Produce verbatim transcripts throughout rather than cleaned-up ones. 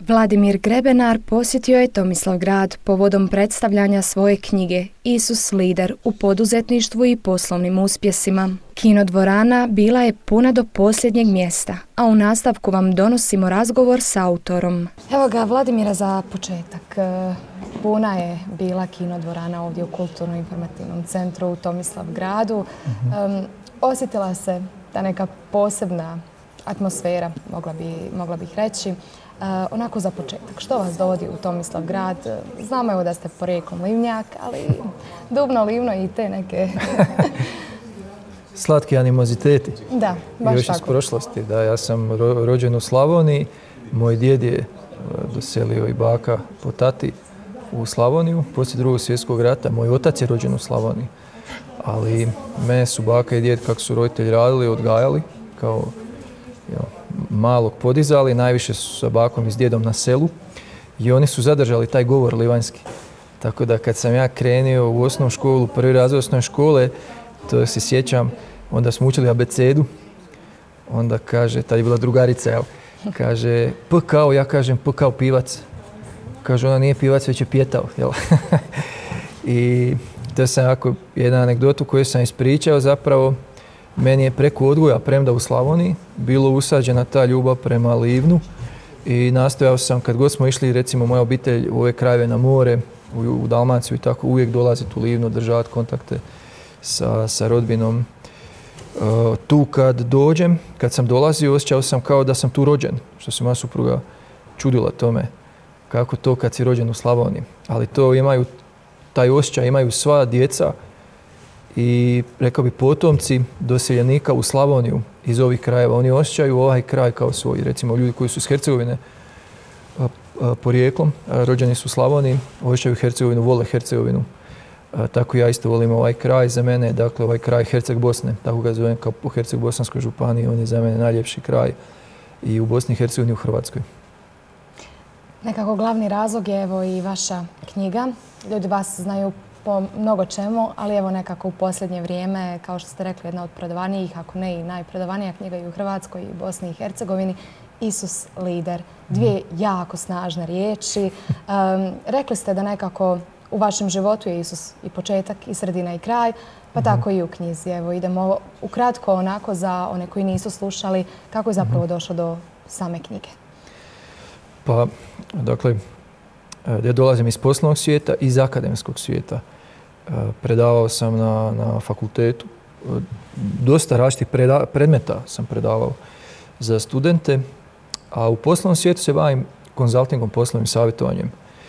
Vladimir Grebenar posjetio je Tomislavgrad povodom predstavljanja svoje knjige Isus lider u poduzetništvu i poslovnim uspjesima. Kinodvorana bila je puna do posljednjeg mjesta, a u nastavku vam donosimo razgovor s autorom. Evo ga, Vladimira, za početak. Puna je bila kinodvorana ovdje u Kulturno-informativnom centru u Tomislavgradu. Mm-hmm. um, osjetila se ta neka posebna atmosfera, mogla, bi, mogla bih reći. Uh, onako za početak, što vas dovodi u Tomislavgrad? Znamo evo da ste porijeklom Livnjak, ali Dubno, Livno i te neke... Slatki animoziteti. Da, baš još tako. Iz prošlosti. Da, ja sam ro rođen u Slavoniji, moj djed je doselio i baka po tati u Slavoniju poslije drugog svjetskog rata. Moj otac je rođen u Slavoniji, ali mene su baka i djed, kako su roditelji radili, odgajali kao jel, malog podizali, najviše su sa bakom i s djedom na selu i oni su zadržali taj govor livanjski. Tako da kad sam ja krenio u osnovnu školu, prvi razred osnovne škole, to se sjećam, onda smo učili abecedu, onda kaže, tad je bila drugarica, jel, kaže P kao, ja kažem P kao pivac. Kaže, ona nije pivac, već je pjetao, jel. I to sam jako jedna anegdotu koju sam ispričao zapravo. Meni je preko odgoja, premda u Slavoniji, bilo usađena ta ljubav prema Livnu i nastojao sam, kad god smo išli, recimo moja obitelj u ove krajeve na more, u, u Dalmaciju i tako, uvijek dolaziti u Livnu, državati kontakte sa, sa rodbinom. Uh, tu kad dođem, kad sam dolazio, osjećao sam kao da sam tu rođen, što se moja supruga čudila tome, kako to kad si rođen u Slavoniji. Ali to imaju, taj osjećaj imaju sva djeca i rekao bi potomci doseljenika u Slavoniju iz ovih krajeva. Oni osjećaju ovaj kraj kao svoj. Recimo ljudi koji su iz Hercegovine a, a, porijeklom, a, rođeni su u Slavoniji, osjećaju Hercegovinu, vole Hercegovinu. A, tako ja isto volim ovaj kraj. Za mene je dakle ovaj kraj Herceg Bosne, tako ga zovem kao po Herceg-Bosanskoj županiji. On je za mene najljepši kraj i u Bosni i Hercegovini i u Hrvatskoj. Nekako glavni razlog je evo i vaša knjiga. Ljudi vas znaju po mnogo čemu, ali evo nekako u posljednje vrijeme, kao što ste rekli, jedna od prodavanijih, ako ne i najprodavanija knjiga i u Hrvatskoj i Bosni i Hercegovini, Isus lider. Dvije jako snažne riječi. Um, rekli ste da nekako u vašem životu je Isus i početak, i sredina, i kraj, pa mm-hmm. tako i u knjizi. Evo, idemo ukratko onako za one koji nisu slušali, kako je zapravo mm-hmm. došlo do same knjige. Pa, dakle, ja dolazim iz poslovnog svijeta i iz akademskog svijeta. Predavao sam na, na fakultetu. Dosta različitih predmeta sam predavao za studente, a u poslovnom svijetu se bavim konzultingom, poslovnim savjetovanjem.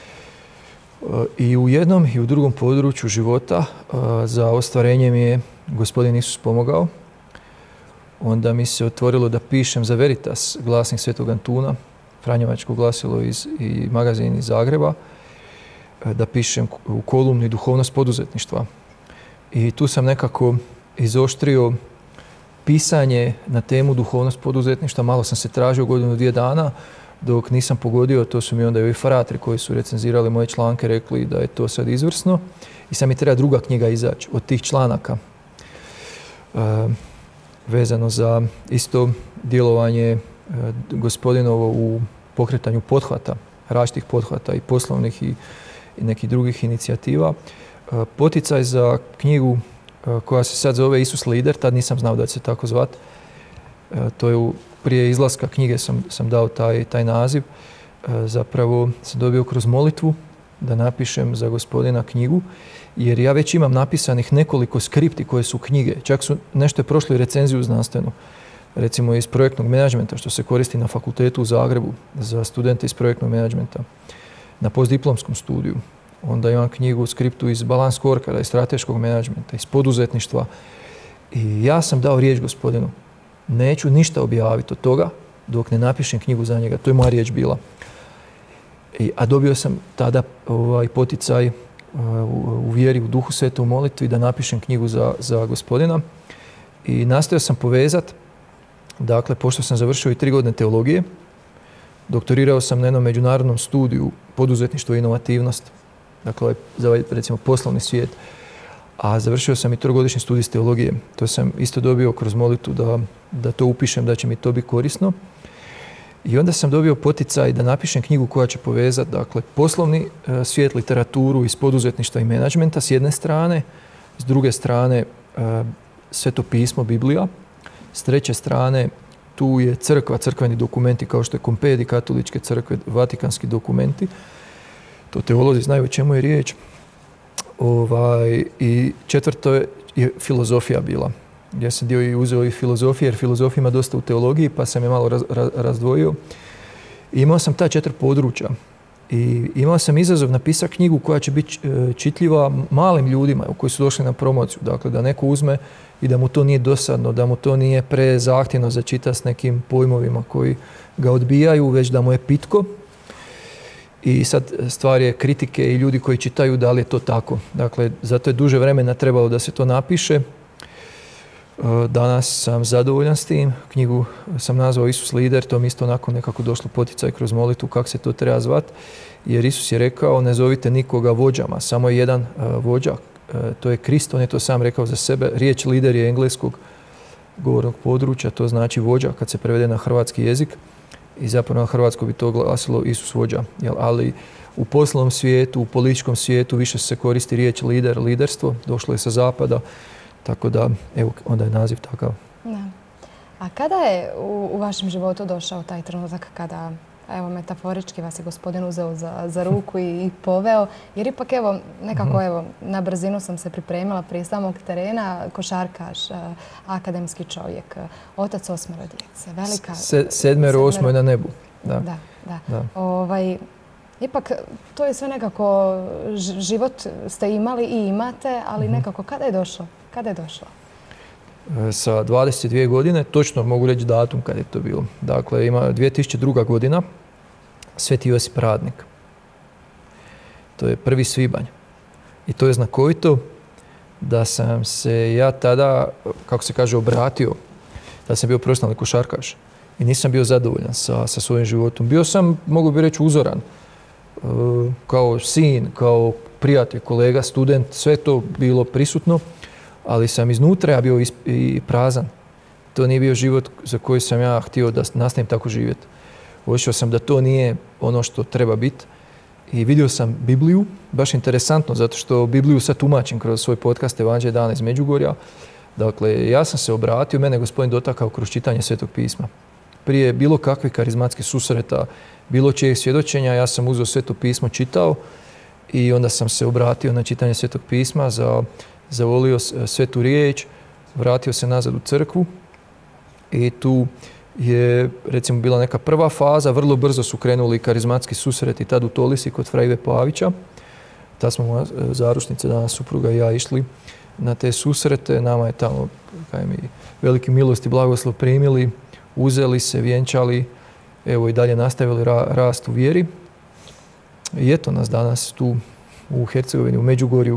I u jednom i u drugom području života za ostvarenje mi je Gospodin Isus pomogao. Onda mi se otvorilo da pišem za Veritas, glasnik Svetog Antuna, Franjevačko glasilo iz, i magazin iz Zagreba, da pišem u kolumni Duhovnost poduzetništva. I tu sam nekako izoštrio pisanje na temu duhovnost poduzetništva. Malo sam se tražio godinu, dvije dana, dok nisam pogodio, to su mi onda i ovi faratri koji su recenzirali moje članke rekli da je to sad izvrsno. I sad mi treba druga knjiga izaći od tih članaka. E, vezano za isto djelovanje e, Gospodinovo u pokretanju pothvata, različitih pothvata i poslovnih i, i nekih drugih inicijativa. E, poticaj za knjigu e, koja se sad zove Isus lider, tad nisam znao da će se tako zvati. E, to je u, prije izlaska knjige sam, sam dao taj, taj naziv. E, zapravo sam dobio kroz molitvu da napišem za Gospodina knjigu, jer ja već imam napisanih nekoliko skripti koje su knjige. Čak su nešto je prošlo i recenziju znanstvenu. Recimo iz projektnog menadžmenta, što se koristi na fakultetu u Zagrebu za studente iz projektnog menadžmenta, na postdiplomskom studiju. Onda imam knjigu u skriptu iz balans scorecarda, iz strateškog menadžmenta, iz poduzetništva. I ja sam dao riječ Gospodinu. Neću ništa objaviti od toga dok ne napišem knjigu za njega. To je moja riječ bila. I, a dobio sam tada ovaj poticaj uh, u, u vjeri, u Duhu Svetom, u molitvi da napišem knjigu za, za Gospodina. I nastojao sam povezati. Dakle, pošto sam završio i tri godine teologije, doktorirao sam na jednom međunarodnom studiju poduzetništvo i inovativnost, dakle, za ovaj, recimo, poslovni svijet, a završio sam i trogodišnji studij iz teologije. To sam isto dobio kroz molitvu da, da to upišem, da će mi to biti korisno. I onda sam dobio poticaj da napišem knjigu koja će povezati, dakle, poslovni e, svijet, literaturu iz poduzetništva i menadžmenta s jedne strane, s druge strane e, Sveto pismo, Biblija, s treće strane tu je crkva, crkveni dokumenti kao što je kompedij katoličke crkve, vatikanski dokumenti. To teolozi znaju o čemu je riječ. Ovaj, I četvrto je, je filozofija bila. Ja sam dio i uzeo i filozofije, jer filozofija ima dosta u teologiji, pa sam je malo raz, raz, razdvojio. I imao sam ta četiri područja. I imao sam izazov napisati knjigu koja će biti čitljiva malim ljudima koji su došli na promociju. Dakle, da neko uzme i da mu to nije dosadno, da mu to nije prezahtjevno za čitati s nekim pojmovima koji ga odbijaju, već da mu je pitko. I sad stvar je kritike i ljudi koji čitaju da li je to tako. Dakle, zato je duže vremena trebalo da se to napiše. Danas sam zadovoljan s tim. Knjigu sam nazvao Isus lider, to mi isto onako nekako došlo poticaj kroz molitvu kako se to treba zvati. Jer Isus je rekao, ne zovite nikoga vođama, samo je jedan uh, vođa. Uh, to je Krist, on je to sam rekao za sebe. Riječ lider je engleskog govornog područja, to znači vođa kad se prevede na hrvatski jezik. I zapravo na hrvatsko bi to glasilo Isus vođa. Jel? Ali u poslovnom svijetu, u političkom svijetu više se koristi riječ lider, liderstvo. Došlo je sa zapada. Tako da, evo, onda je naziv takav. Da. A kada je u, u vašem životu došao taj trenutak kada, evo, metaforički vas je Gospodin uzeo za, za ruku i, i poveo? Jer ipak, evo, nekako, evo, na brzinu sam se pripremila prije samog terena, košarkaš, akademski čovjek, otac osmero djece, velika... Se, sedmero, osmo je na nebu. Da, da. da. da. Ovaj, ipak, to je sve nekako, život ste imali i imate, ali nekako, kada je došlo? Kada je došlo? Sa dvadeset dvije godine, točno mogu reći datum kad je to bilo. Dakle, ima dvije tisuće druga godina, Sveti Josip Radnik. To je prvi svibanj. I to je znakovito da sam se ja tada, kako se kaže, obratio, da sam bio profesionalni košarkaš i nisam bio zadovoljan sa, sa svojim životom. Bio sam, mogu bi reći, uzoran. Kao sin, kao prijatelj, kolega, student, sve to bilo prisutno. Ali sam iznutra ja bio i prazan. To nije bio život za koji sam ja htio da nastavim tako živjeti. Osjećao sam da to nije ono što treba biti. I vidio sam Bibliju, baš interesantno, zato što Bibliju sad tumačim kroz svoj podcast Evanđelje dana iz Međugorja. Dakle, ja sam se obratio, mene Gospodin dotakao kroz čitanje Svetog pisma. Prije bilo kakvih karizmatskih susreta, bilo čijeg svjedočenja, ja sam uzeo Sveto pismo, čitao i onda sam se obratio na čitanje Svetog pisma, za zavolio svetu riječ, vratio se nazad u crkvu i tu je, recimo, bila neka prva faza, vrlo brzo su krenuli karizmatski susreti tad u Tolisi kod fra Ive Pavića. Tad smo moja zaručnice, danas supruga i ja, išli na te susrete. Nama je tamo, kaj mi, veliki milosti blagoslov primili, uzeli se, vjenčali, evo i dalje nastavili ra, rast u vjeri. I eto nas danas tu u Hercegovini, u Međugorju.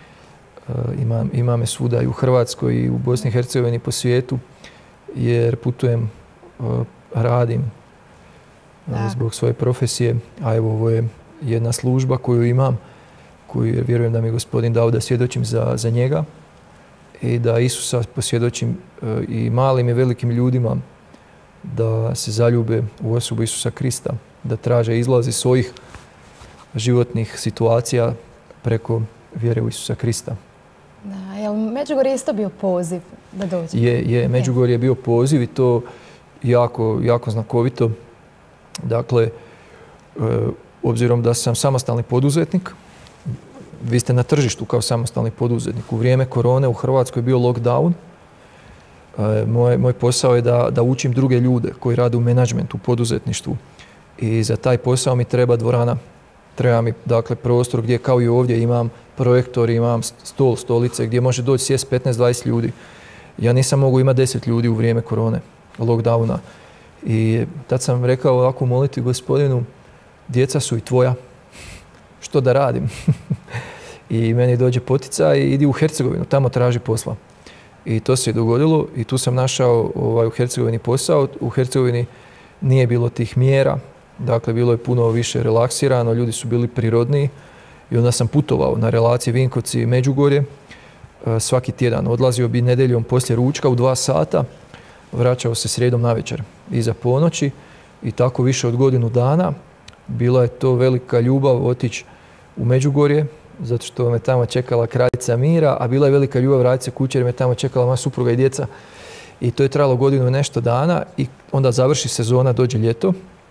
Ima, ima me svuda i u Hrvatskoj i u Bosni i Hercegovini, po svijetu, jer putujem, radim da. Zbog svoje profesije, a evo ovo je jedna služba koju imam, koju vjerujem da mi je Gospodin dao da svjedočim za, za njega i da Isusa posvjedočim i malim i velikim ljudima da se zaljube u osobu Isusa Krista, da traže izlaz iz svojih životnih situacija preko vjere u Isusa Krista. Da, je li Međugorje isto bio poziv da dođe? Je, je. Međugorje je bio poziv i to jako, jako znakovito. Dakle, e, obzirom da sam samostalni poduzetnik, vi ste na tržištu kao samostalni poduzetnik. U vrijeme korone u Hrvatskoj je bio lockdown. E, moj, moj posao je da, da učim druge ljude koji rade u menadžmentu, u poduzetništvu. I za taj posao mi treba dvorana. Treba mi, dakle, prostor gdje, kao i ovdje, imam projektor, imam stol, stolice, gdje može doći sjest petnaest dvadeset ljudi. Ja nisam mogu imati deset ljudi u vrijeme korone, lockdowna. I tad sam rekao ovako u molitvi Gospodinu, djeca su i tvoja, što da radim? I meni dođe poticaj i idi u Hercegovinu, tamo traži posla. I to se je dogodilo i tu sam našao ovaj, u Hercegovini posao. U Hercegovini nije bilo tih mjera. Dakle, bilo je puno više relaksirano, ljudi su bili prirodniji i onda sam putovao na relaciji Vinkovci i Međugorje svaki tjedan. Odlazio bi nedjeljom poslije ručka u dva sata, vraćao se srijedom navečer iza ponoći i tako više od godinu dana. Bila je to velika ljubav otići u Međugorje, zato što me tamo čekala kraljica mira, a bila je velika ljubav vratiti se kući jer me tamo čekala moja supruga i djeca. I to je trajalo godinu i nešto dana i onda završi sezona, dođe ljeto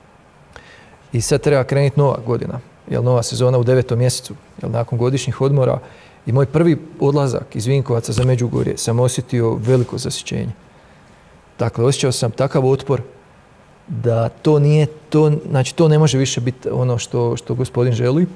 i sad treba krenuti nova godina, jer nova sezona u devetom mjesecu, jer nakon godišnjih odmora i moj prvi odlazak iz Vinkovaca za Međugorje sam osjetio veliko zasićenje. Dakle, osjećao sam takav otpor da to nije, to, znači to ne može više biti ono što, što gospodin želi.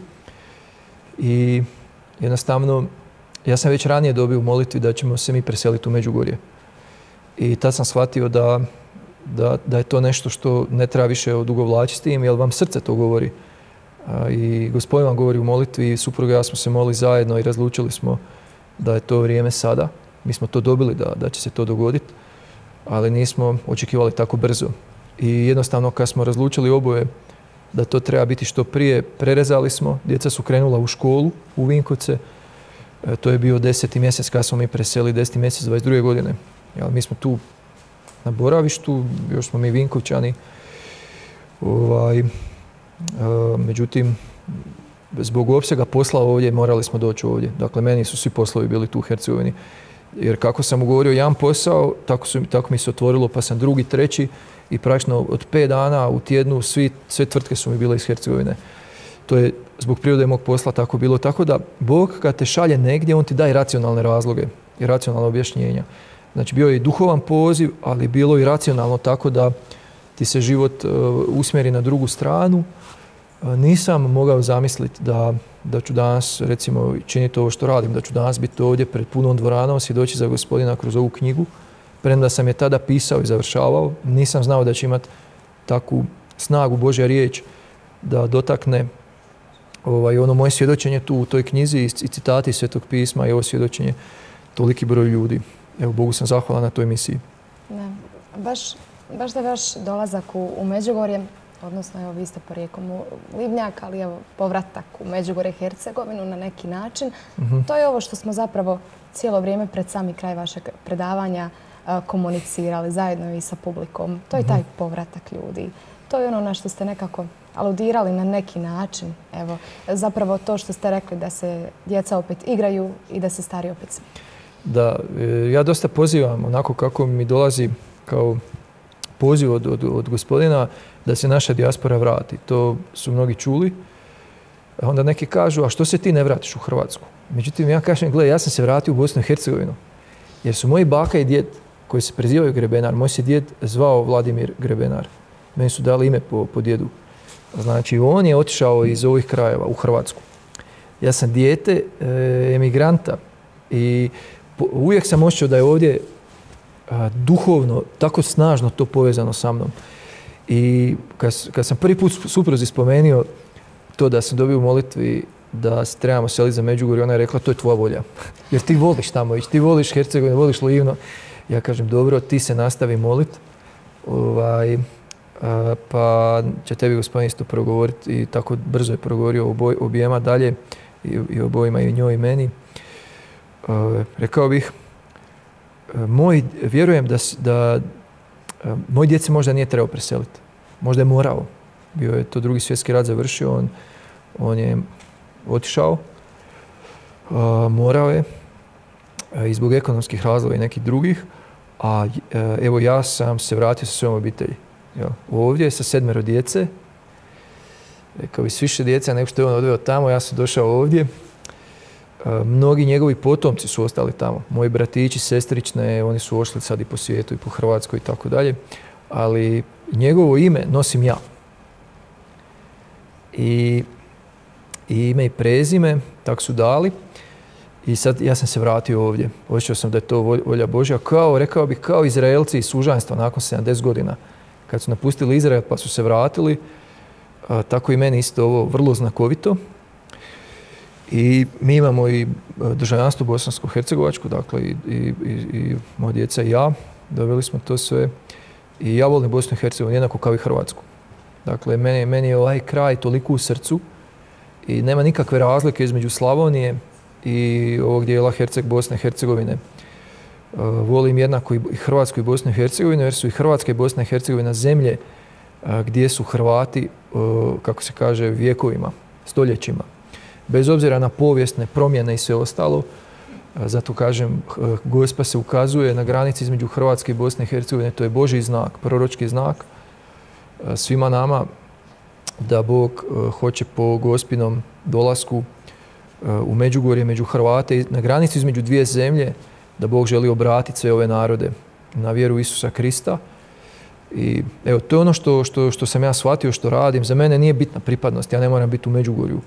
I jednostavno, ja sam već ranije dobio u molitvi da ćemo se mi preseliti u Međugorje. I tad sam shvatio da, da, da je to nešto što ne treba više odugovlačiti s tim, jer vam srce to govori. A, I gospodin vam govori u molitvi i supruga i ja smo se molili zajedno i razlučili smo da je to vrijeme sada. Mi smo to dobili da, da će se to dogoditi, ali nismo očekivali tako brzo. I jednostavno kad smo razlučili oboje da to treba biti što prije, prerezali smo. Djeca su krenula u školu u Vinkovce. E, to je bio deseti mjesec kad smo mi preselili, deseti mjesec dvadeset druge godine. Ja, mi smo tu na boravištu, još smo mi Vinkovčani. Ovaj, e, međutim, zbog opsega posla ovdje morali smo doći ovdje. Dakle, meni su svi poslovi bili tu u Hercegovini. Jer kako sam ugovorio jedan posao, tako, su, tako mi se otvorilo, pa sam drugi, treći i praktično od pet dana u tjednu svi, sve tvrtke su mi bile iz Hercegovine. To je zbog prirode mog posla tako bilo. Tako da Bog kad te šalje negdje, on ti daje racionalne razloge i racionalne objašnjenja. Znači bio je i duhovan poziv, ali bilo i racionalno tako da ti se život uh, usmjeri na drugu stranu. Uh, nisam mogao zamisliti da, da ću danas, recimo, činiti ovo što radim, da ću danas biti ovdje pred punom dvoranom, svjedočiti za gospodina kroz ovu knjigu. Premda sam je tada pisao i završavao, nisam znao da će imati takvu snagu Božja riječ da dotakne ovaj, ono moje svjedočenje tu u toj knjizi i citati Svetog pisma i ovo svjedočenje toliki broj ljudi. Evo, Bogu sam zahvalan na toj misiji. Ne. Baš, baš da je vaš dolazak u, u Međugorje, odnosno evo vi ste porijekom u Livnjak, ali evo povratak u Međugorje Hercegovinu na neki način. Mm-hmm. To je ovo što smo zapravo cijelo vrijeme pred sami kraj vašeg predavanja komunicirali zajedno i sa publikom. To je taj povratak ljudi. To je ono na što ste nekako aludirali na neki način. Evo, zapravo to što ste rekli da se djeca opet igraju i da se stari opet smiju. Da, ja dosta pozivam onako kako mi dolazi kao poziv od, od, od gospodina da se naša dijaspora vrati. To su mnogi čuli. A onda neki kažu, a što se ti ne vratiš u Hrvatsku? Međutim, ja kažem, gledaj, ja sam se vratio u Bosnu i Hercegovinu. Jer su moji baka i djed koji se prezivaju Grebenar. Moj se djed zvao Vladimir Grebenar. Meni su dali ime po, po djedu. Znači, on je otišao iz ovih krajeva u Hrvatsku. Ja sam dijete e, emigranta i po, uvijek sam osjećao da je ovdje a, duhovno tako snažno to povezano sa mnom. I kad, kad sam prvi put supruzi spomenuo to da sam dobio u molitvi da se trebamo seliti za Međugorje, ona je rekla to je tvoja volja. Jer ti voliš tamo ići, ti voliš Hercegovinu, voliš Livno. Ja kažem, dobro, ti se nastavi moliti, ovaj, a, pa će tebi gospodin isto progovoriti i tako brzo je progovorio oboj, objema dalje i, i obojima i njoj i meni. A, rekao bih, a, moj, vjerujem da, da a, moj djed se možda nije trebao preseliti. Možda je morao. Bio je to drugi svjetski rat završio, on, on je otišao, a, morao je a, i zbog ekonomskih razloga i nekih drugih, a a, evo ja sam se vratio sa svojom obitelji. Ja, ovdje sa sedmero djece, rekao bi s više djece nego što je on odveo tamo, ja sam došao ovdje. A, mnogi njegovi potomci su ostali tamo. Moji bratići, sestrične, oni su ošli sad i po svijetu i po Hrvatskoj i tako dalje, ali njegovo ime nosim ja. I i ime i prezime, tako su dali. I sad ja sam se vratio ovdje. Osjećao sam da je to volja Božja. Kao, rekao bih, kao Izraelci iz sužanstva nakon sedamdeset godina. Kad su napustili Izrael pa su se vratili, a, tako i meni isto ovo vrlo znakovito. I mi imamo i državljanstvo bosansko-hercegovačko, dakle i, i, i, i moja djeca i ja. Dobili smo to sve. I ja volim Bosnu i Hercegovinu jednako kao i Hrvatsku. Dakle, meni, meni je ovaj kraj toliko u srcu i nema nikakve razlike između Slavonije i ovog dijela Herceg, Bosne i Hercegovine. Uh, volim jednako i Hrvatsku i Bosnu i Hercegovinu jer su i Hrvatska i Bosna i Hercegovina zemlje gdje su Hrvati, kako se kaže, vjekovima, stoljećima. Bez obzira na povijesne promjene i sve ostalo, zato kažem, Gospa se ukazuje na granici između Hrvatske i Bosne i Hercegovine. To je Božji znak, proročki znak svima nama da Bog hoće po Gospinom dolasku u Međugorje, među Hrvate, na granici između dvije zemlje, da Bog želi obratiti sve ove narode na vjeru Isusa Krista. I evo, to je ono što, što, što sam ja shvatio, što radim. Za mene nije bitna pripadnost, ja ne moram biti u Međugorju.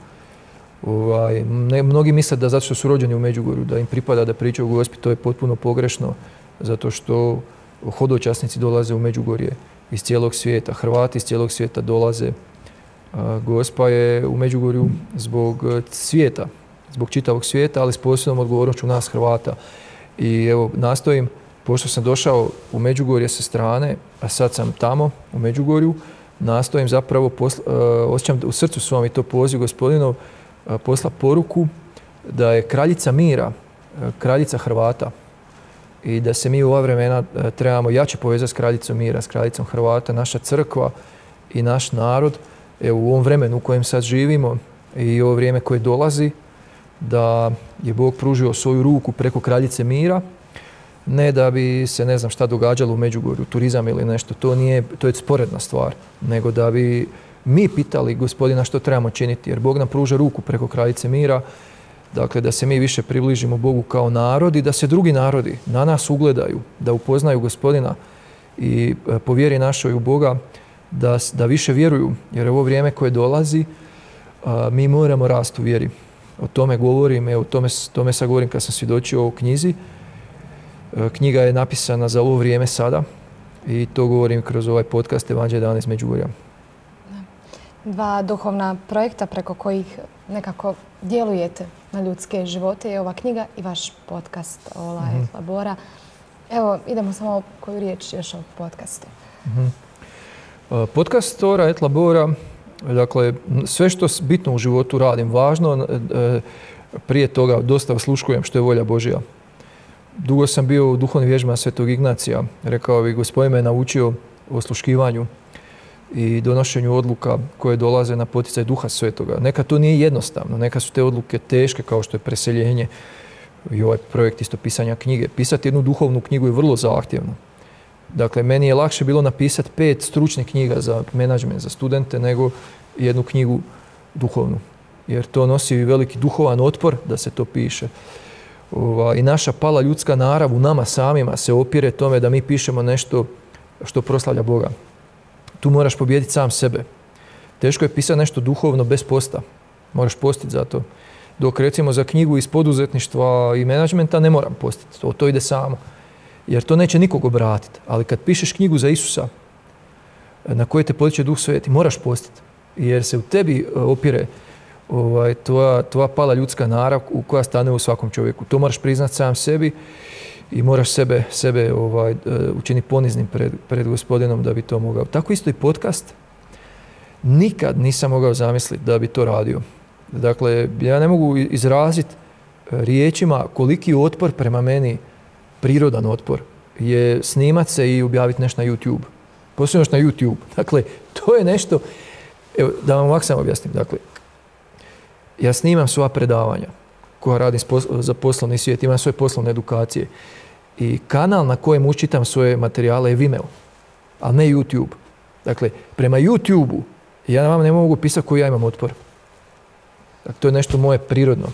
Ovaj, ne, mnogi misle da zato što su rođeni u Međugorju, da im pripada da pričaju o Gospi, to je potpuno pogrešno, zato što hodočasnici dolaze u Međugorje iz cijelog svijeta, Hrvati iz cijelog svijeta dolaze. A, Gospa je u Međugorju zbog svijeta, zbog čitavog svijeta, ali s posebnom odgovornošću nas Hrvata. I evo, nastojim, pošto sam došao u Međugorje sa strane, a sad sam tamo u Međugorju, nastojim zapravo, posla, uh, osjećam u srcu svom i to poziv Gospodinov, uh, posla poruku da je kraljica mira, uh, kraljica Hrvata i da se mi u ova vremena uh, trebamo jače povezati s kraljicom mira, s kraljicom Hrvata, naša crkva i naš narod. Evo, u ovom vremenu u kojem sad živimo i ovo vrijeme koje dolazi, da je Bog pružio svoju ruku preko kraljice mira, ne da bi se ne znam šta događalo u Međugorju, turizam ili nešto, to nije, to je sporedna stvar, nego da bi mi pitali Gospodina što trebamo činiti, jer Bog nam pruža ruku preko kraljice mira, dakle da se mi više približimo Bogu kao narod i da se drugi narodi na nas ugledaju, da upoznaju Gospodina i po vjeri našoj u Boga, da, da više vjeruju, jer ovo vrijeme koje dolazi, a, mi moramo rasti u vjeri. O tome govorim, evo, o tome, tome sad govorim kad sam svjedočio o knjizi. Knjiga je napisana za ovo vrijeme sada i to govorim kroz ovaj podcast Evanđelje dana iz Međugorja. Dva duhovna projekta preko kojih nekako djelujete na ljudske živote je ova knjiga i vaš podcast Ola mm-hmm. et Labora. Evo, idemo samo koju riječ još o podcastu. Mm-hmm. Podcast Ola et Labora, dakle, sve što bitno u životu radim, važno, prije toga dosta osluškujem što je volja Božja. Dugo sam bio u duhovnim vježbama Svetog Ignacija. Rekao bih, Gospodin me naučio o osluškivanju i donošenju odluka koje dolaze na poticaj Duha Svetoga. Nekad to nije jednostavno, nekad su te odluke teške kao što je preseljenje i ovaj projekt isto pisanja knjige. Pisati jednu duhovnu knjigu je vrlo zahtjevno. Dakle, meni je lakše bilo napisati pet stručnih knjiga za menadžment, za studente, nego jednu knjigu duhovnu. Jer to nosi veliki duhovan otpor da se to piše. I naša pala ljudska narav u nama samima se opire tome da mi pišemo nešto što proslavlja Boga. Tu moraš pobijediti sam sebe. Teško je pisati nešto duhovno bez posta. Moraš postiti za to. Dok recimo za knjigu iz poduzetništva i menadžmenta ne moram postiti. To, to ide samo. Jer to neće nikog obratiti. Ali kad pišeš knjigu za Isusa, na koje te potiče Duh Sveti, moraš postiti. Jer se u tebi opire ovaj, tvoja, tvoja pala ljudska narav u koja stane u svakom čovjeku. To moraš priznati sam sebi i moraš sebe, sebe ovaj, učiniti poniznim pred, pred Gospodinom da bi to mogao. Tako isto i podcast. Nikad nisam mogao zamisliti da bi to radio. Dakle, ja ne mogu izraziti riječima koliki otpor prema meni, prirodan otpor, je snimat se i objaviti nešto na YouTube. Posebno na YouTube. Dakle, to je nešto, evo, da vam ovako sam objasnim. Dakle, ja snimam svoja predavanja koja radim za poslovni svijet, imam svoje poslovne edukacije i kanal na kojem učitam svoje materijale je Vimeo, ali ne YouTube. Dakle, prema YouTube-u ja vam ne mogu pisati koji ja imam otpor. Dakle, to je nešto moje prirodno.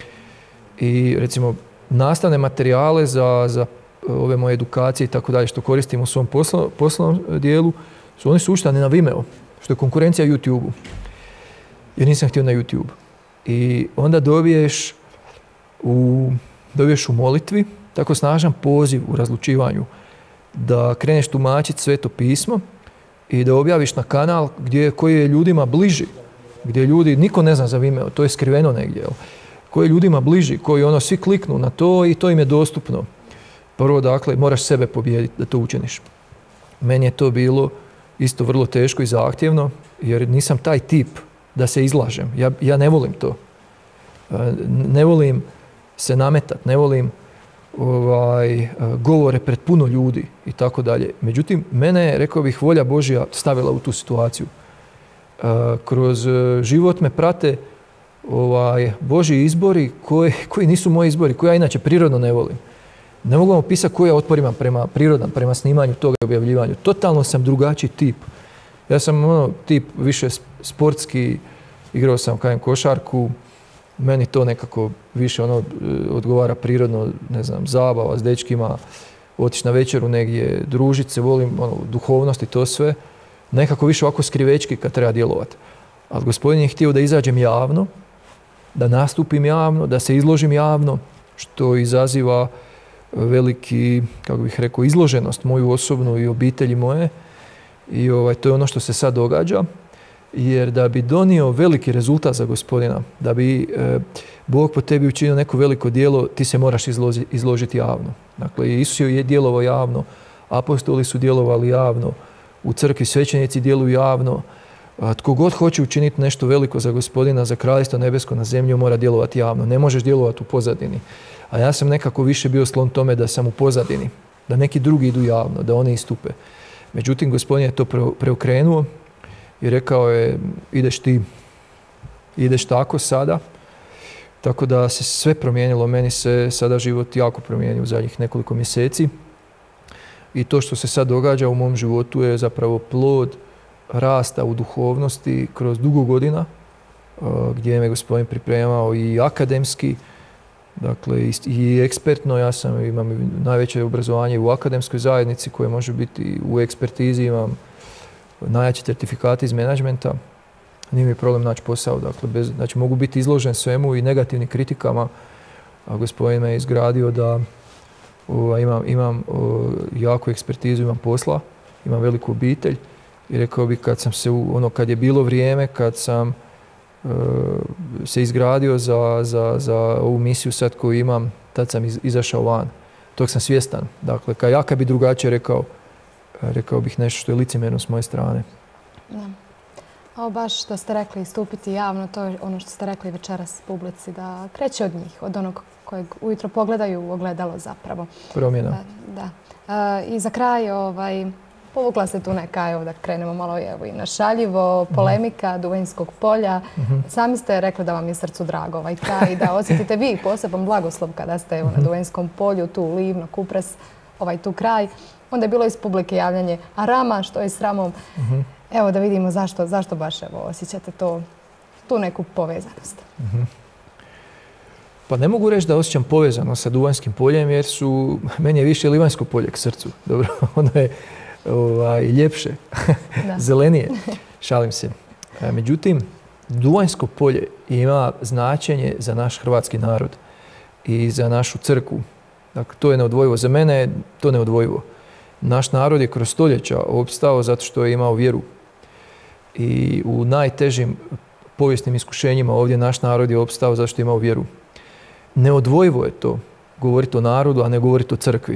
I recimo, nastavne materijale za, za ove moje edukacije i tako dalje što koristim u svom poslo, poslovnom dijelu, su oni su uštani na Vimeo, što je konkurencija YouTube-u. Jer nisam htio na YouTube. I onda dobiješ u, dobiješ u molitvi tako snažan poziv u razlučivanju da kreneš tumačiti Sveto pismo i da objaviš na kanal gdje, koji je ljudima bliži, gdje ljudi, niko ne zna za Vimeo, to je skriveno negdje, jel? Koji je ljudima bliži, koji ono svi kliknu na to i to im je dostupno. Prvo, dakle, moraš sebe pobijediti da to učiniš. Meni je to bilo isto vrlo teško i zahtjevno, jer nisam taj tip da se izlažem. Ja, ja ne volim to. Ne volim se nametati, ne volim ovaj, govore pred puno ljudi i tako dalje. Međutim, mene, rekao bih, volja Božja stavila u tu situaciju. Kroz život me prate ovaj, Božji izbori koji, koji nisu moji izbori, koje ja inače prirodno ne volim. Ne mogu vam opisati koji ja otpor imam prema prirodnom, prema snimanju toga i objavljivanju. Totalno sam drugačiji tip. Ja sam ono, tip više sportski, igrao sam kažem košarku, meni to nekako više ono odgovara prirodno, ne znam, zabava s dečkima, otići na večeru negdje, družiti se, volim ono, duhovnost i to sve. Nekako više ovako skrivečki kad treba djelovati. Ali Gospodin je htio da izađem javno, da nastupim javno, da se izložim javno, što izaziva veliki, kako bih rekao, izloženost moju osobnu i obitelji moje. I ovaj, to je ono što se sad događa. Jer da bi donio veliki rezultat za Gospodina, da bi e, Bog po tebi učinio neko veliko djelo, ti se moraš izloži, izložiti javno. Dakle, Isus je djelovao javno, apostoli su djelovali javno, u crkvi svećenici djeluju javno. A tko god hoće učiniti nešto veliko za Gospodina, za kraljevstvo nebesko na zemlju, mora djelovati javno. Ne možeš djelovati u pozadini. A ja sam nekako više bio sklon tome da sam u pozadini, da neki drugi idu javno, da oni istupe. Međutim, Gospodin je to preokrenuo i rekao je, ideš ti, ideš tako sada. Tako da se sve promijenilo. Meni se sada život jako promijenio u zadnjih nekoliko mjeseci. I to što se sad događa u mom životu je zapravo plod rasta u duhovnosti kroz dugo godina, gdje me Gospodin pripremao i akademski, dakle i ekspertno. Ja sam, imam najveće obrazovanje u akademskoj zajednici koje može biti u ekspertizi, imam najjači certifikati iz menadžmenta. Nije mi problem naći posao, dakle, bez, znači mogu biti izložen svemu i negativnim kritikama, a Gospodin me je izgradio da o, imam, imam o, jaku ekspertizu, imam posla, imam veliku obitelj i rekao bih kad sam se, ono kad je bilo vrijeme, kad sam o, se izgradio za, za, za ovu misiju sad koju imam, tad sam iz, izašao van. Tog sam svjestan. Dakle, kad ja kad bi drugačije rekao, rekao bih nešto što je licemjerno s moje strane. Da. Ovo baš što ste rekli, istupiti javno, to je ono što ste rekli večeras publici, da kreće od njih, od onog kojeg ujutro pogledaju u ogledalo zapravo. Promjena. Da. da. E, I za kraj, ovaj, povukla se tu neka, evo da krenemo malo evo, i na šaljivo, polemika Duvanjskog polja. Mm-hmm. Sami ste rekli da vam je srcu drago ovaj kraj i da osjetite vi poseban blagoslov kada ste evo, na Duvanjskom polju, tu Livno, Kupres, ovaj tu kraj. Onda je bilo iz publike javljanje, a Rama, što je s Ramom? Mm-hmm. Evo da vidimo zašto, zašto baš evo, osjećate to, tu neku povezanost. Mm-hmm. Pa ne mogu reći da osjećam povezano sa Duvanjskim poljem jer su, meni je više Livanjsko polje k srcu. Dobro, ono je ovaj, ljepše, zelenije, šalim se. Međutim, Duvanjsko polje ima značenje za naš hrvatski narod i za našu crkvu. Dakle, to je neodvojivo. Za mene je to neodvojivo. Naš narod je kroz stoljeća opstao zato što je imao vjeru. I u najtežim povijesnim iskušenjima ovdje naš narod je opstao zato što je imao vjeru. Neodvojivo je to govoriti o narodu, a ne govoriti o crkvi.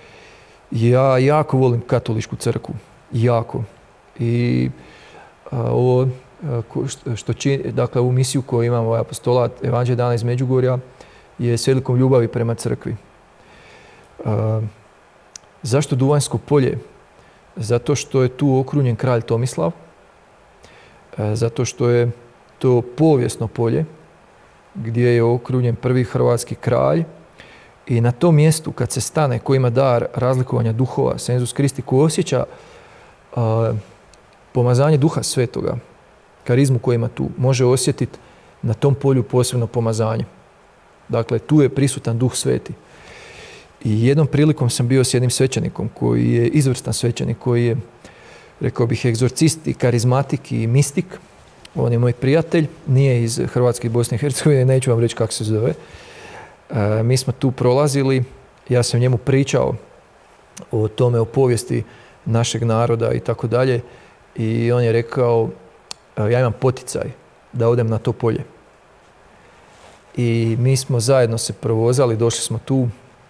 Ja jako volim katoličku crkvu. Jako. I a, ovo a, što čini, dakle, ovu misiju koju imamo, ovaj apostolat Evanđelje dana iz Međugorja, je s velikom ljubavi prema crkvi. A, zašto Duvanjsko polje? Zato što je tu okrunjen kralj Tomislav. A, zato što je to povijesno polje gdje je okrunjen prvi hrvatski kralj. I na tom mjestu kad se stane, ko ima dar razlikovanja duhova, senzus Christi, ko osjeća a, pomazanje duha svetoga, karizmu koju ima tu, može osjetiti na tom polju posebno pomazanje. Dakle, tu je prisutan duh sveti. I jednom prilikom sam bio s jednim svećenikom koji je izvrstan svećenik, koji je, rekao bih, egzorcist i karizmatik i mistik. On je moj prijatelj, nije iz Hrvatske i Bosne i Hercegovine, neću vam reći kako se zove. E, mi smo tu prolazili, ja sam njemu pričao o tome, o povijesti našeg naroda i tako dalje. I on je rekao, ja imam poticaj da odem na to polje. I mi smo zajedno se provozali, došli smo tu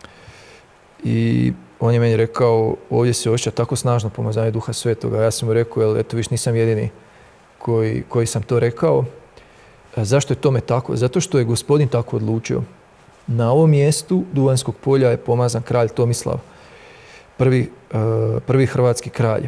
i on je meni rekao, ovdje se osjeća tako snažno pomazanje Duha Svetoga. Ja sam mu rekao, jel, eto viš nisam jedini koji, koji sam to rekao. A zašto je tome tako? Zato što je Gospodin tako odlučio. na ovom mjestu Duvanjskog polja je pomazan kralj Tomislav, prvi, prvi hrvatski kralj.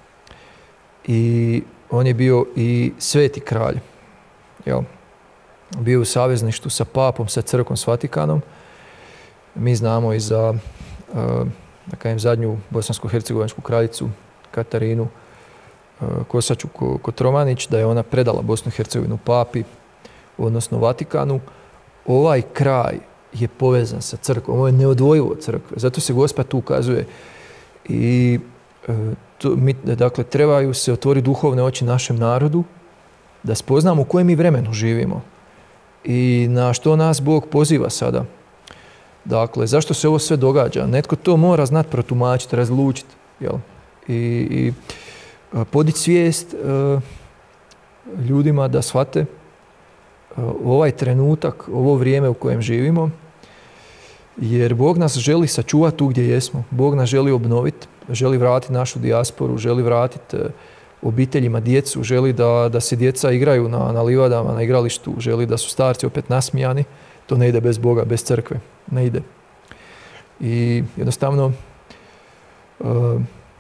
I on je bio i sveti kralj. Jel? Bio u savezništvu sa papom, sa crkvom, s Vatikanom. Mi znamo i za da kažem, zadnju bosansko-hercegovačku kraljicu Katarinu Kosaču Kotromanić, da je ona predala Bosnu i Hercegovinu papi, odnosno Vatikanu. Ovaj kraj je povezan sa crkvom, ovo je neodvojivo od crkve. Zato se Gospod tu ukazuje. I to, mi, dakle, trebaju se otvoriti duhovne oči našem narodu, da spoznamo u kojem mi vremenu živimo i na što nas Bog poziva sada. Dakle, zašto se ovo sve događa? Netko to mora znati protumačiti, razlučiti. Jel? I, i podići svijest uh, ljudima da shvate uh, ovaj trenutak, ovo vrijeme u kojem živimo, jer Bog nas želi sačuvati tu gdje jesmo. Bog nas želi obnoviti, želi vratiti našu dijasporu, želi vratiti uh, obiteljima djecu, želi da, da se djeca igraju na, na livadama, na igralištu, želi da su starci opet nasmijani. To ne ide bez Boga, bez crkve. Ne ide. I jednostavno uh,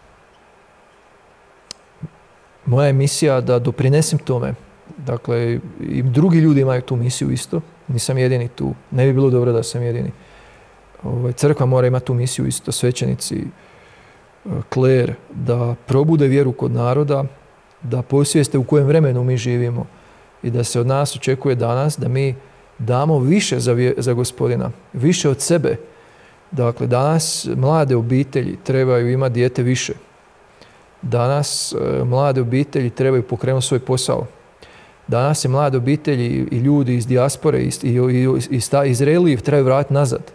moja je misija da doprinesem tome. Dakle, i drugi ljudi imaju tu misiju isto. Nisam jedini tu. Ne bi bilo dobro da sam jedini. Ovaj, crkva mora imati tu misiju isto. Svećenici, kler, da probude vjeru kod naroda, da posvijeste u kojem vremenu mi živimo i da se od nas očekuje danas da mi damo više za, vje, za Gospodina, više od sebe. Dakle, danas mlade obitelji trebaju imati dijete više. Danas e, mlade obitelji trebaju pokrenuti svoj posao. Danas se mlade obitelji i ljudi iz dijaspore i, i, i, i Izraelijev trebaju vratiti nazad.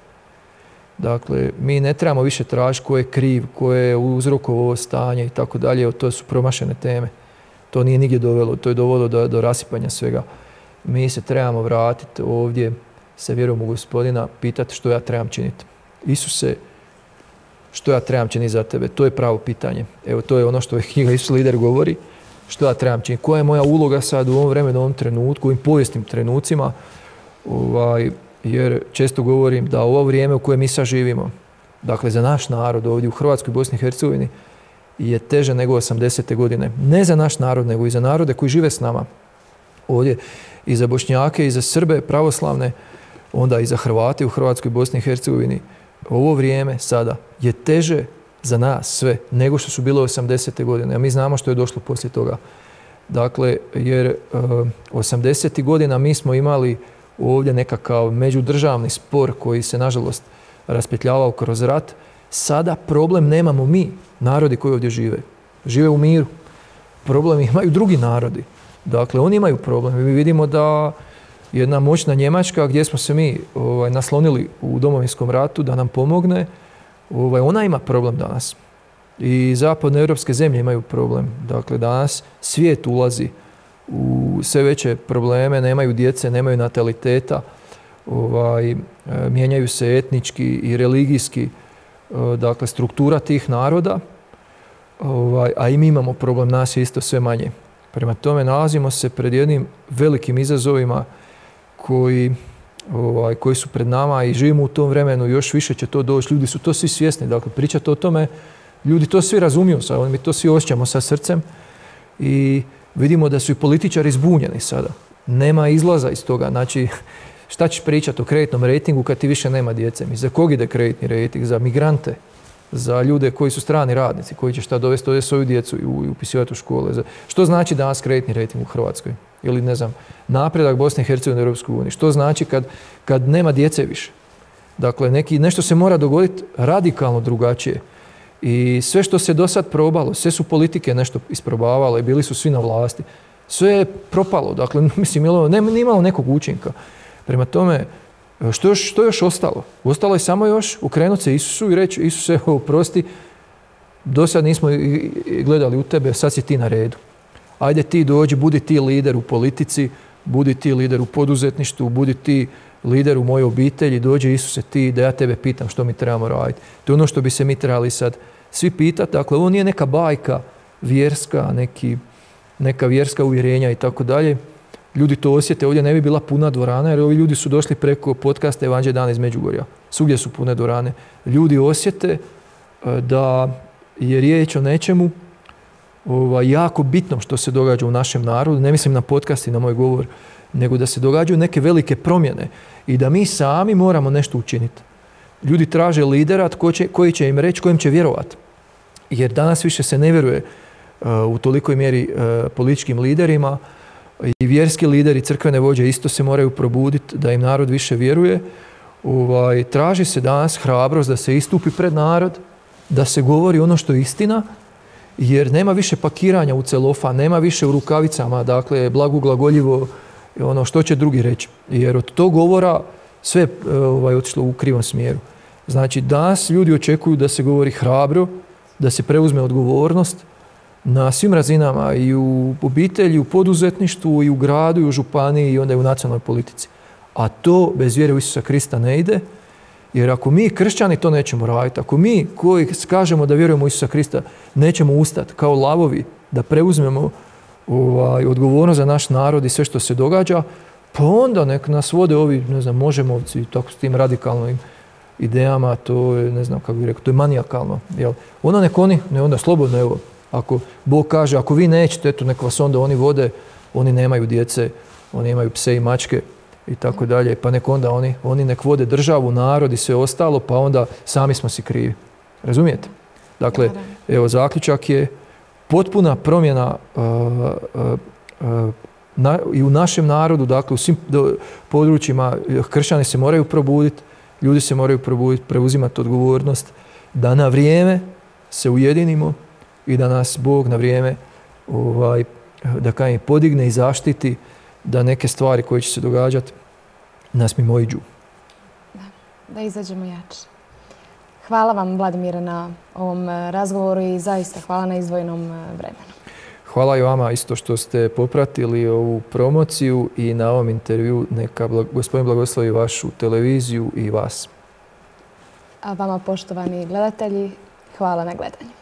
Dakle, mi ne trebamo više tražiti ko je kriv, ko je uzrokovao ovo stanje i tako dalje. To su promašene teme. To nije nigdje dovelo. To je dovelo do, do rasipanja svega. Mi se trebamo vratiti ovdje sa vjerom u Gospodina, pitati što ja trebam činiti. Isuse, što ja trebam činiti za tebe? To je pravo pitanje. Evo, to je ono što je knjiga Isus lider govori. Što ja trebam činiti? Koja je moja uloga sad u ovom vremenu, u ovom trenutku, u ovim povijesnim trenucima? Ovaj, jer često govorim da ovo vrijeme u kojem mi sad živimo, dakle za naš narod ovdje u Hrvatskoj i Bosni i Hercegovini, je teže nego osamdesete godine. Ne za naš narod, nego i za narode koji žive s nama ovdje. I za Bošnjake, i za Srbe pravoslavne, onda i za Hrvate u Hrvatskoj i Bosni i Hercegovini. Ovo vrijeme sada je teže za nas sve nego što su bile osamdesete godine. A mi znamo što je došlo poslije toga. Dakle, jer uh, osamdesetih godina mi smo imali ovdje nekakav međudržavni spor koji se, nažalost, raspetljavao kroz rat. Sada problem nemamo mi, narodi koji ovdje žive. Žive u miru. Problem imaju drugi narodi. Dakle, oni imaju problem. Mi vidimo da jedna moćna Njemačka, gdje smo se mi ovaj, naslonili u Domovinskom ratu da nam pomogne, ovaj, ona ima problem danas. I zapadne europske zemlje imaju problem. Dakle, danas svijet ulazi u sve veće probleme, nemaju djece, nemaju nataliteta, ovaj, mijenjaju se etnički i religijski, dakle, struktura tih naroda, ovaj, a i mi imamo problem, nas je isto sve manje. Prema tome nalazimo se pred jednim velikim izazovima koji, ovaj, koji su pred nama i živimo u tom vremenu, još više će to doći, ljudi su to svi svjesni, dakle, pričati o tome, ljudi to svi razumiju, sad, mi to svi osjećamo sa srcem i vidimo da su i političari zbunjeni sada. Nema izlaza iz toga. Znači, šta ćeš pričati o kreditnom rejtingu kad ti više nema djece? Mi za kog ide kreditni rejting? Za migrante? Za ljude koji su strani radnici, koji će šta dovesti ovdje svoju djecu i upisivati u škole? Što znači danas kreditni rejting u Hrvatskoj? Ili, ne znam, napredak Bosne i Hercegovine u Europskoj uniji? Što znači kad, kad nema djece više? Dakle, neki, nešto se mora dogoditi radikalno drugačije. I sve što se do sad probalo, sve su politike nešto isprobavale, bili su svi na vlasti. Sve je propalo, dakle, mislim, nije imalo nekog učinka. Prema tome, što još, što još ostalo? Ostalo je samo još ukrenuti se Isusu i reći, Isuse, oprosti, do sad nismo gledali u tebe, sad si ti na redu. Ajde ti dođi, budi ti lider u politici, budi ti lider u poduzetništvu, budi ti lider u mojoj obitelji, dođe Isuse ti da ja tebe pitam što mi trebamo raditi. To je ono što bi se mi trebali sad svi pitati. Dakle, ovo nije neka bajka vjerska, neki, neka vjerska uvjerenja i tako dalje. ljudi to osjete, ovdje ne bi bila puna dvorana jer ovi ljudi su došli preko podcasta Evanđelje dana iz Međugorja. Svugdje su pune dvorane. Ljudi osjete da je riječ o nečemu ovaj, jako bitnom što se događa u našem narodu. Ne mislim na podcast i na moj govor, nego da se događaju neke velike promjene i da mi sami moramo nešto učiniti. Ljudi traže lidera koji će, koji će im reći, kojem će vjerovati. Jer danas više se ne vjeruje uh, u tolikoj mjeri uh, političkim liderima i vjerski lideri, crkvene vođe isto se moraju probuditi da im narod više vjeruje. Ovaj, traži se danas hrabrost da se istupi pred narod, da se govori ono što je istina, jer nema više pakiranja u celofan, nema više u rukavicama, dakle, blagoglagoljivo ono što će drugi reći. Jer od tog govora sve ovaj, otišlo u krivom smjeru. Znači, danas ljudi očekuju da se govori hrabro, da se preuzme odgovornost na svim razinama, i u obitelji, u poduzetništvu, i u gradu, i u županiji, i onda i u nacionalnoj politici. A to bez vjere u Isusa Krista ne ide, jer ako mi kršćani to nećemo raditi, ako mi koji kažemo da vjerujemo u Isusa Krista nećemo ustati kao lavovi da preuzmemo ovaj, odgovornost za naš narod i sve što se događa, pa onda nek nas vode ovi, ne znam, možemovci, tako s tim radikalnim idejama, to je, ne znam kako bih rekao, to je manijakalno. Jel? Onda nek oni, ne onda slobodno, evo, ako Bog kaže, ako vi nećete, eto, nek vas onda oni vode, oni nemaju djece, oni imaju pse i mačke i tako dalje, pa nek onda oni, oni nek vode državu, narod i sve ostalo, pa onda sami smo si krivi. Razumijete? Dakle, evo, zaključak je potpuna promjena uh, uh, uh, na, i u našem narodu, dakle, u svim do, područjima kršćani se moraju probuditi, ljudi se moraju probuditi, preuzimati odgovornost, da na vrijeme se ujedinimo i da nas Bog na vrijeme ovaj, da kažem, podigne i zaštiti, da neke stvari koje će se događati nas mimoiđu. Da, da izađemo jače. Hvala vam, Vladimire, na ovom razgovoru i zaista hvala na izdvojenom vremenu. Hvala i vama isto što ste popratili ovu promociju i na ovom intervju. Neka Gospodin blagoslovi vašu televiziju i vas. A vama, poštovani gledatelji, hvala na gledanju.